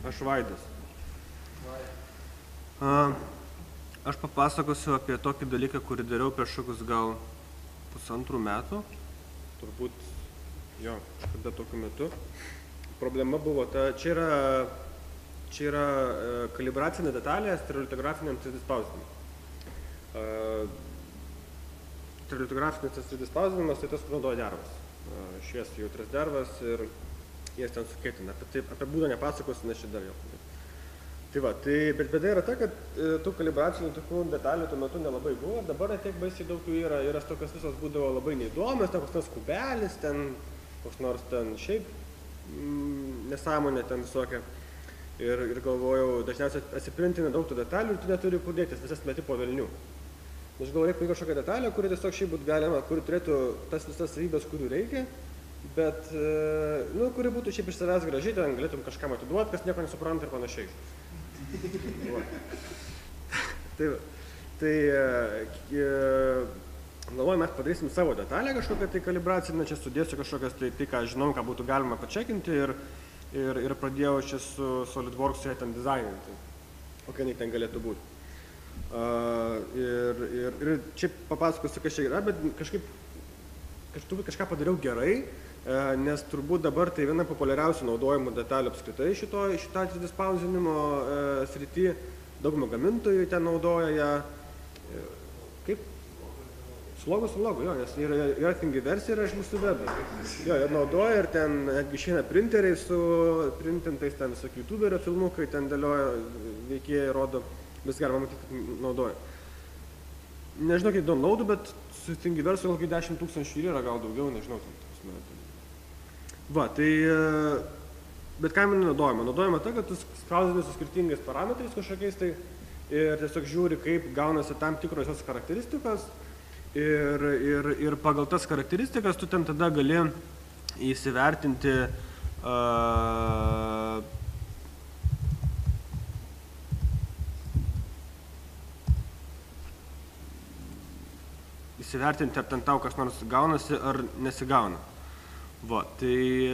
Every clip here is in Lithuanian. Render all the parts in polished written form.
Aš Vaidas. Aš papasakosiu apie tokį dalyką, kurį dariau prieš kokius gal 1,5 metų. Turbūt, jo, kažkada tokiu metu. Problema buvo ta, čia yra kalibracinė detalė stereolitografiniam 3D spausdinimui. Stereolitografinis 3D spausdinimas, tai tas naudoja dervas. Šviesiai jautrias dervas ir jas ten sukėtina. Apie būdą nepasakosiu, nes čia dar jau. Tai va, bet bėda yra ta, kad tų kalibracinių tokių detalių tuo metu nelabai buvo, dabar tiek baisiai daug jų yra, ir tokios visos būdavo labai neįdomios, ten koks nors kubelis, ten koks nors ten šiaip nesąmonė ten visokia. Ir galvojau, dažniausiai atsiprintina daug tų detalių ir tu neturi kur dėtis, visas meti po velnių. Aš galvoju, reikia kažkokią detalę, kuri tiesiog šiaip būtų galima, kuri turėtų tas visas savybės, kurių reikia, bet, kuri būtų šiaip iš savęs gražiai, ten galėtum kažkam atiduoti, kas nieko nesupranta ir panašiai. Galvoju, mes padarysim savo detalę kažkokią tai kalibracinę, čia sudėsiu kažkokias tai, ką žinau, ką būtų galima pačekinti ir pradėjau čia su SolidWorks ten dizaininti, kokia jinai ten galėtų būti. Ir čia papasakosiu, kas čia yra, bet kažką padariau gerai, nes turbūt dabar tai viena populiariausių naudojimų detalių apskritai šitą 3D spausdinimo srity. Daugumą gamintojų ten naudoja ją. Kaip? Slogo, jo, nes yra tingi versija ir aš mūsų webą. Jo, ir naudoja ir ten netgi išeina printeriai su printintais, ten visokie youtuberio filmukai, ten dėlioja veikėjai, rodo, vis galima matyti, kad naudoja. Nežinau, kiek downloadų, bet su tingi versija gal 10 000 yra, gal daugiau, nežinau. Va, tai, bet ką man naudojama? Naudojama ta, kad tu spausdini su skirtingais parametrais kažkokiais tai ir tiesiog žiūri, kaip gaunasi tam tikros jos charakteristikos ir pagal tas charakteristikas tu ten tada gali įsivertinti ar ten tau kas nors gaunasi ar nesigauna. Va, tai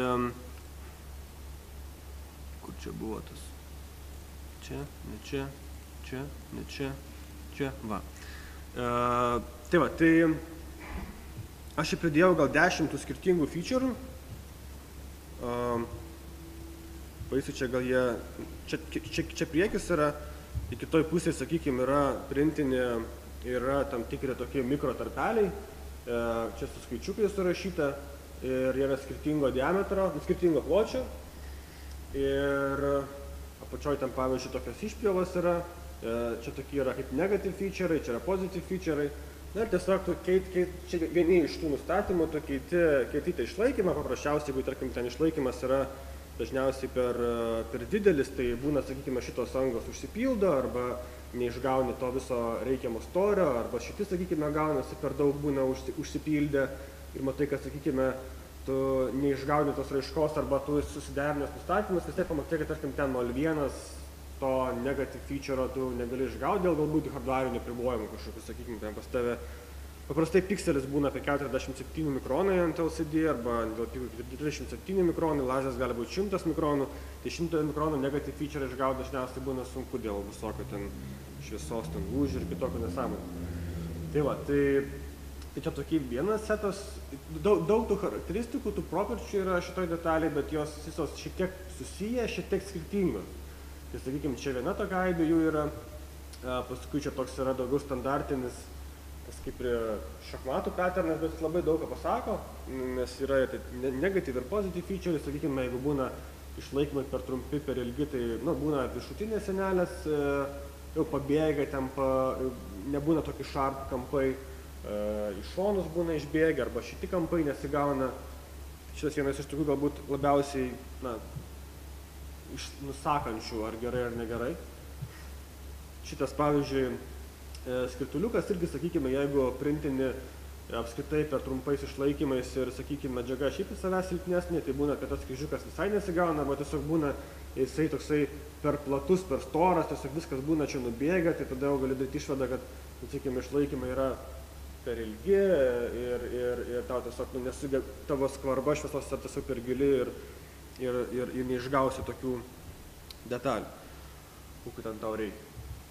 kur čia buvo tas? Čia, ne čia, čia, ne čia, čia, va. Tai va, tai aš pridėjau gal 10 skirtingų feature'ų. Paėsiu čia gal jie, čia priekis yra, į kitoj pusėje, sakykime, yra printinė, yra tam tikri tokie mikro tarpeliai, čia su skaičiukai surašyta. Ir yra skirtingo diametro, skirtingo pločio ir apačioj ten pavyzdžiui tokios išpjovos yra, čia tokie yra kaip negative feature'ai, čia yra positive feature'ai. Na ir tiesiog čia vieni iš tų nustatymų, tu keiti išlaikymą, paprasčiausiai, jeigu tarkim ten išlaikymas yra dažniausiai per didelis, tai būna, sakykime, šitos angos užsipildo arba neišgauni to viso reikiamo storio, arba šiti, sakykime, gaunasi per daug būna užsipildę. Ir matai, kad, sakykime, tu neišgauni tos raiškos arba tu susiderinęs nustatymus, vis tiek pamatai, kad, tarkim, ten 0,1 to negative feature'o tu negali išgauti dėl galbūt hardwarinių apribojimų kažkokių, sakykime, ten pas tave. Paprastai pikselis būna apie 47 mikronai ant LCD arba dėl 27 mikronai, lazers gali būti 100 mikronų, tai 100 mikronų negative feature išgauti dažniausiai būna sunku dėl visokio ten šviesos, ten lūžių ir kitokio nesąmonė. Tai va, tai čia tokie vienas setas, daug tų charakteristikų, tų properčių yra šitoj detaliai, bet jos visos šiek tiek susiję, šiek tiek skirtingos. Tai sakykime, čia viena tokia aibė jų yra, paskui čia toks yra daugiau standartinis, tas kaip ir šachmatų patternas, bet labai daug ką pasako, nes yra negative ir positive feature, sakykime, jeigu būna išlaikymai per trumpi, per ilgi, tai būna viršutinės sienelės, jau pabėga, nebūna tokie sharp kampai. Iš šonus būna išbėgę arba šiti kampai nesigauna. Šitas vienas iš tokių galbūt labiausiai nusakančių ar gerai ar negerai. Šitas pavyzdžiui skrituliukas irgi, sakykime, jeigu printini apskritai per trumpais išlaikymais ir, sakykime, medžiaga šiaip į savęs silpnesnė, tai būna, kad tas kryžiukas visai nesigauna, arba tiesiog būna jisai toksai per platus, per storas, tiesiog viskas būna čia nubėga, tai tada jau gali daryti išvadą, kad, sakykime, išlaikymai yra per ilgi ir tau tiesiog tavo skvarba šviesos tiesiog per gili ir neišgausi tokių detalių, kokių ten tau reikia.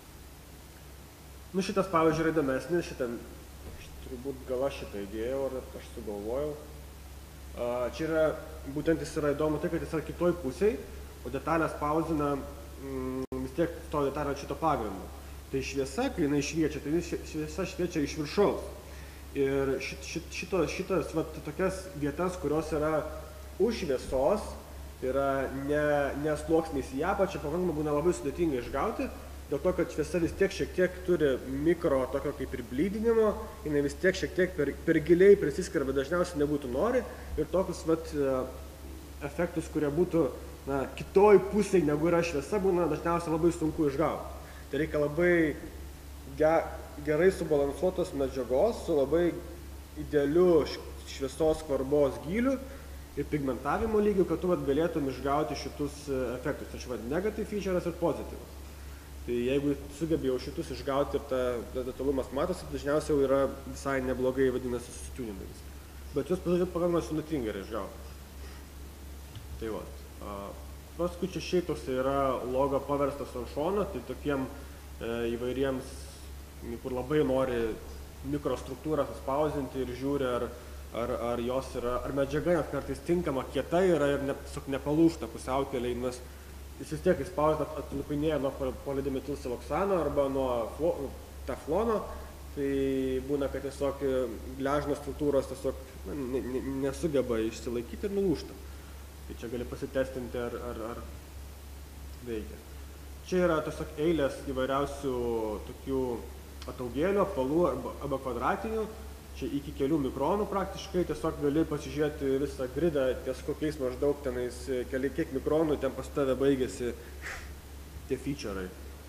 Nu, šitas pavyzdžiui yra įdomesnis, šitą, turbūt gal aš šitą įdėjau, ar aš sugalvojau. Čia yra, būtent jis yra įdomu tai, kad jis yra kitoj pusėj, o detalės spausdina vis tiek to detalę šito pagrindu. Tai šviesa, kai jinai šviečia, tai šviesa šviečia iš viršaus. Ir šitas tokias vietas, kurios yra už šviesos, yra ne sluoksniais į apačią, pakankamai būna labai sudėtinga išgauti, dėl to, kad šviesa vis tiek šiek tiek turi mikro tokio kaip ir blydinimo, jinai vis tiek šiek tiek per giliai prisiskarbia, dažniausiai nebūtų nori, ir tokius efektus, kurie būtų kitoj pusėj negu yra šviesa, būna dažniausiai labai sunku išgauti. Tai reikia labai gerai subalansuotos medžiagos su labai idealiu šviesos skvarbos gyliu ir pigmentavimo lygiu, kad tu galėtum išgauti šitus efektus. Tai negative feature'as ir pozityvas. Tai jeigu sugebėjau šitus išgauti ir ta detalumas matosi, dažniausiai jau yra visai neblogai vadinasi susitiunimais. Bet jūs padaryti pakankamai sudėtingai yra išgauti. Tai va. Paskui čia šiaip toks yra logo paverstas ant šono, tai tokiem įvairiems, kur labai nori mikrostruktūrą suspausinti ir žiūri, ar jos yra, ar medžiaga net kartais tinkama, kieta yra ir tiesiog nepalūžta pusiaukelėj, nes jis vis tiek įspausdina atlupinėja nuo polidimetilsiloksano arba nuo teflono, tai būna, kad tiesiog gležnos struktūros tiesiog nesugeba išsilaikyti ir nulūžta. Tai čia gali pasitestinti, ar veikia. Čia yra tiesiog eilės įvairiausių tokių ataugėlių, apvalų arba kvadratinių. Čia iki kelių mikronų praktiškai, tiesiog gali pasižiūrėti visą gridą, ties kokiais maždaug tenais kiek mikronų ten pas tave baigėsi tie feature'ai.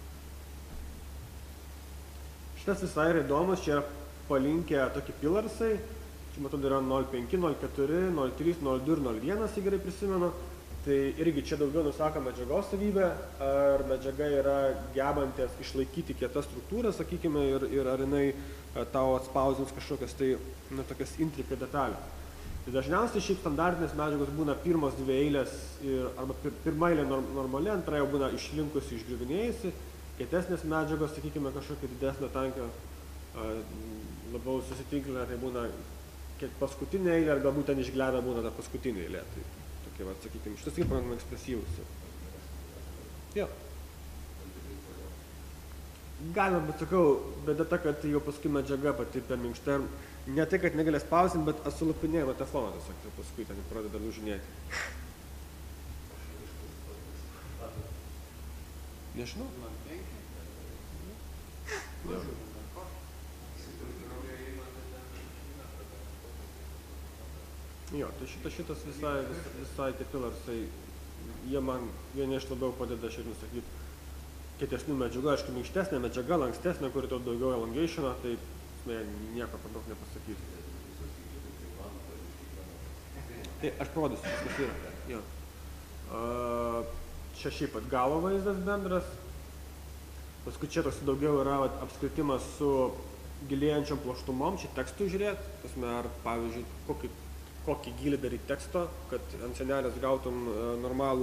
Šitas visai yra įdomus, čia yra palinkę tokie pillarsai. Čia matau yra 0,5, 0,4, 0,3, 0,2 ir 0,1, jei gerai prisimenu. Tai irgi čia daugiau nusako medžiagos savybę, ar medžiaga yra gebantis išlaikyti kietą struktūrą, sakykime, ir ar jinai tau atspausdins kažkokias tai, tokias intrika detalę. Tai dažniausiai šiaip standartinės medžiagos būna pirmos dvi eilės, arba pirma eilė normali, antra jau būna išlinkusi, išgriuvinėjusi, kietesnės medžiagos, sakykime, kažkokia didesnio tankio, labiau susitinklinę, tai būna paskutinė eilė, ar galbūt ten išglebę būna ta paskutinė eilė. Tai tokie, sakykime, šitas irgi pakankamai ekspresyvus. Jo. Galima, bet sakau, bėda ta, kad jau paskui medžiaga pati per minkšta. Ne tai, kad negalės spausinti, bet sulupinėja nuo teflono tiesiog, tai paskui ten pradeda lūžinėti. Nežinau. Jo, tai šitas visai tie pillarsai, jie man vieni iš labiau padeda šiaip nusakyti kietesnių medžiagų, aišku, minkštesnė medžiaga, lankstesnė, kuri tau daugiau elongationo, tai nieko per daug nepasakysiu. Tai aš parodysiu, kas yra. Jo. Čia šiaip pat galo vaizdas bendras, paskui čia toks daugiau yra apskritimas su gilėjančiom plokštumom, čia tekstų žiūrėti, ar pavyzdžiui, kokį gilį daryti teksto, kad ant senelės gautum normalų,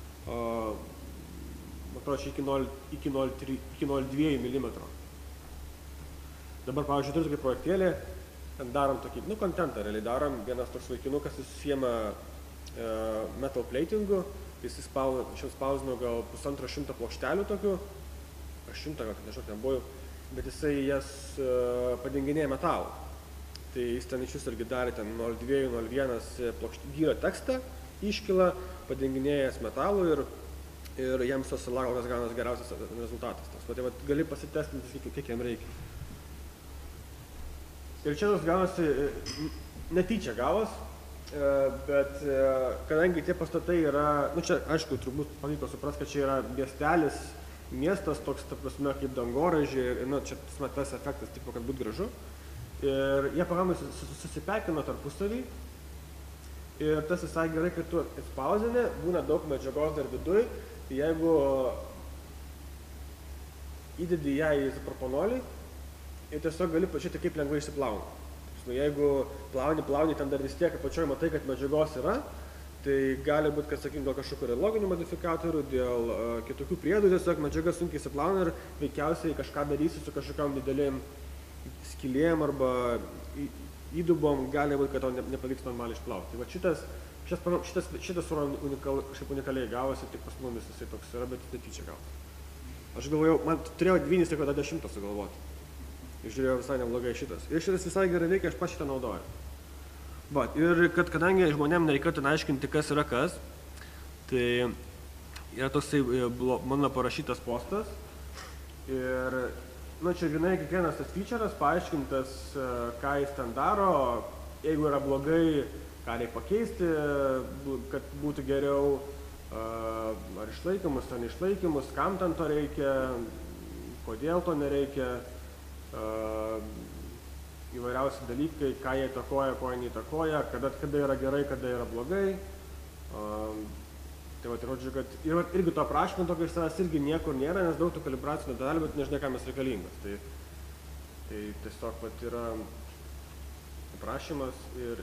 atrodo, iki 0,2 mm. Dabar, pavyzdžiui, turiu tokį projektėlį, darom tokį, kontentą realiai darom, vienas toks vaikinukas susijama metal platingu, jis spausino gal 150 plokštelių tokių, 100 gal, nežinau, ten buvo, bet jisai jas padenginėja metalą. Tai jis ten iš vis irgi darė 0,2, 0,1 gyro tekstą, iškilą, padenginėjęs metalų ir jam susilauktas gaunas geriausias rezultatas. Tai gali pasitestinti, kiek jam reikia. Ir čia tas gaunasi netyčia gavos, bet kadangi tie pastatai yra, čia aišku, turbūt pavyko suprasti, kad čia yra miestelis, miestas toks, ta prasme, kaip dangoraižiai, ir čia tas efektas tipo, kad būtų gražu. Ir jie pakankamai susipekino tarpusavį ir tas visai gerai, kai tu spausini, būna daug medžiagos dar viduj, tai jeigu įdedi ją į izopropanolį ir tiesiog gali pažiūrėti, kaip lengvai išsiplauna. Jeigu plauni, ten dar vis tiek apačioj matai, kad medžiagos yra, Tai gali būti, kad, sakykim, dėl kažkokių loginių modifikatorių, dėl kitokių priedų, tiesiog medžiaga sunkiai įsiplauna ir veikiausiai kažką darysi su kažkokiam didelėm skylėm arba įdubom, gali būti, kad tau nepavyks normaliai išplauti. Tai va šitas kažkaip unikaliai gavosi, tik pas mumis jisai toks yra, bet jis netyčia gavosi. Aš galvojau, man turėjau 9 tik 10 sugalvoti. Ir žiūrėjau visai neblogai šitas. Ir šitas visai gerai veikia, aš pats šitą naudoju. Va, ir kadangi žmonėm nereikėtų aiškinti, kas yra kas, tai yra toksai mano parašytas postas. Ir čia grynai kiekvienas tas feature'as paaiškintas, ką jis ten daro, jeigu yra blogai, ką reikia pakeisti, kad būtų geriau, ar išlaikymus, ar neišlaikymus, kam ten to reikia, kodėl to nereikia, įvairiausi dalykai, ką jie įtakoja, ko jie neįtakoja, kada yra gerai, kada yra blogai. Tai va, žodžiu, kad irgi to aprašymo tokio iš savęs irgi niekur nėra, nes daug tų kalibracinių detalių, bet nežinai, kam jis reikalingas. Tai tiesiog vat yra aprašymas ir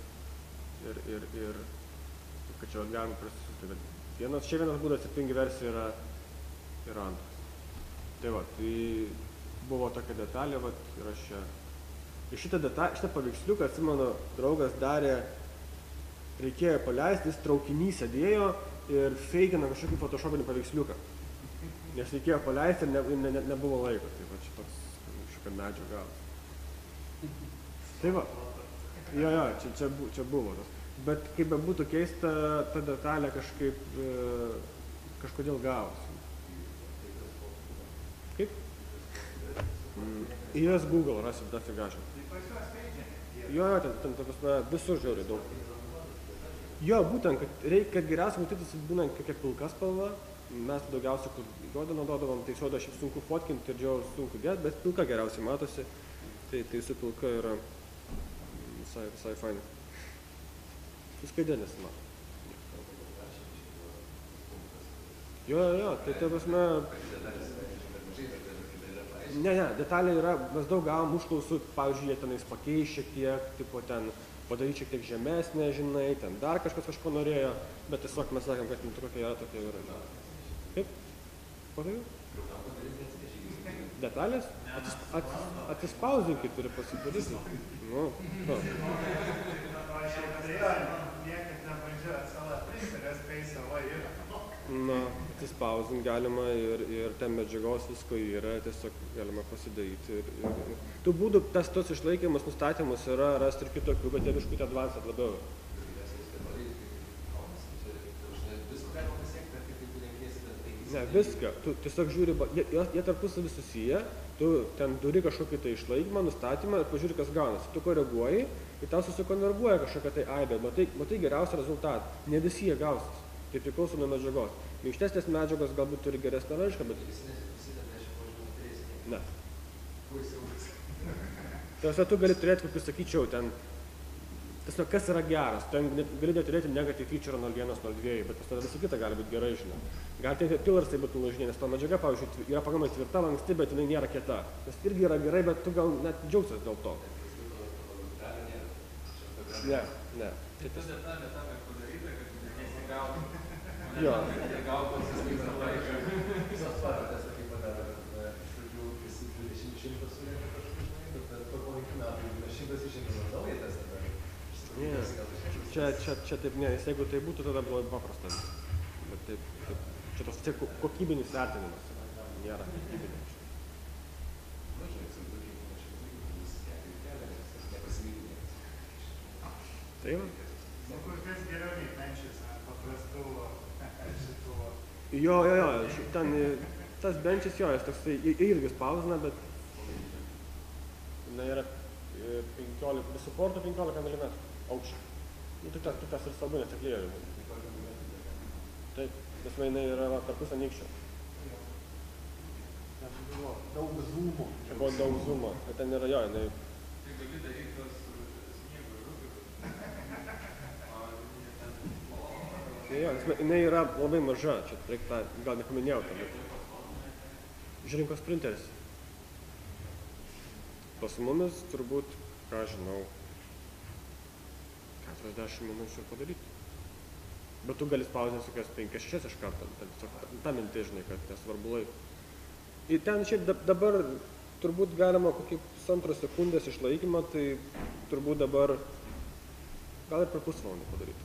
kad čia galim prasisuti. Vienas būdas septingi versija yra antras. Tai va, tai buvo tokia detalė, va, ir aš čia. Ir šitą paveiksliuką, atsimenu, draugas darė, reikėjo paleisti, jis traukiny sėdėjo ir feikina kažkokį photoshopinį paveiksliuką. Nes reikėjo paleisti ir nebuvo laiko. Tai va, čia toks kažkokia medžio gavas. Tai va. Jo, čia buvo tas. Bet kaip būtų keista, ta detalė kažkodėl gavosi. Kaip? Į jas Google rasit tą figažą. Jo, ten visur žiauriai daug. Jo, būtent, kad geriausia matytis būna kokia pilka spalva. Mes daugiausiai, kur juodą naudodavom, tai sodą šiaip sunku fotkinti ir džiau sunku dėti, bet pilka geriausiai matosi. Tai su pilka yra visai fainai. Su skaidė nesimato. Jo, tai prasme... Ne, detalė yra, mes daug gavom užklausų, pavyzdžiui, jie tenais pakeis šiek tiek, tipo ten padaryti šiek tiek žemesnė, žinai, ten dar kažko norėjo, bet tiesiog mes sakėm, kad tokia yra. Kaip? Padaviau? Detalės? Atsispausinkit ir pasidaryti. Nu. Na, atsispausint galima ir ten medžiagos visko yra, tiesiog galima pasidaryti. Tų būdų, tas išlaikymas, nustatymus yra rasti ir kitokių, bet jie biškutį advanced labiau. Ne, viską. Tu tiesiog žiūri, jie tarpusavį susiję, tu ten turi kažkokį tai išlaikymą, nustatymą ir pažiūri, kas gaunasi. Tu koreguoji ir tau susikonverguoja kažkokią tai aibę, matai geriausią rezultatą. Ne visi jie gausis. Tai priklauso nuo medžiagos. Minkštesnės medžiagos galbūt turi geresnę raišką, bet... Ne. Tiesiog tu gali turėti, kaip jūs sakyčiau, ten... Tiesiog kas yra geras. Ten gali turėti negatyv feature 0.1, 0.2, bet tada visi kita gali būti gerai, žinai. Gali tai pilarsai būtų nužinė, nes to medžiaga, pavyzdžiui, yra pagamai tvirta, lanksti, bet jinai nėra kieta. Tas irgi yra gerai, bet tu gal net džiaugsies dėl to. Ne. Jo. Čia taip ne, jeigu tai būtų, tada buvo paprasta. Bet taip, čia tos tiek kokybinis vertinimas nėra kokybinis. Taip? Kas geriau nei benčius ant paprastų šitų? Jo, ten tas benčius jo, jis toksai irgi spausina, bet jinai yra 15, visų portų 15 mm aukščio. Tai tas ir svarbu, nes teklėjo. Taip, nes jinai yra per pusę nykščio. Daug zoomo. Čia buvo daug zoomo, bet ten yra jo, jinai... Tai gali daryti tas sniego Jo, nes jinai yra labai maža, čia reikia tą, gal nepaminėjau tą, bet... Žiūrinkos printeris. Pas mumis turbūt, ką žinau, 40 minučių padaryti. Bet tu gali spausdinti kokias 5-6 iš karto, ta mintis, žinai, kad nesvarbu laiko. Ir ten šiaip dabar turbūt galima kokį 2 sekundės išlaikymą, tai turbūt dabar gal ir per pusvalandį padaryti.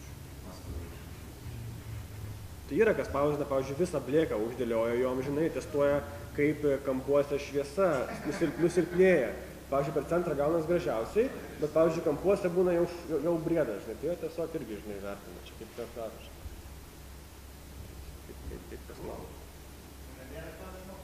Tai yra, kas spausdina, pavyzdžiui, visą blėką uždėlioja jom, žinai, testuoja, kaip kampuose šviesa nusilpnėja. Pavyzdžiui, per centrą gaunas gražiausiai, bet, pavyzdžiui, kampuose būna jau brieda, žinai, tai tiesiog irgi, žinai, vertina, čia kaip tas daro, žinai. Kaip kas laukia. Nėra klausimų?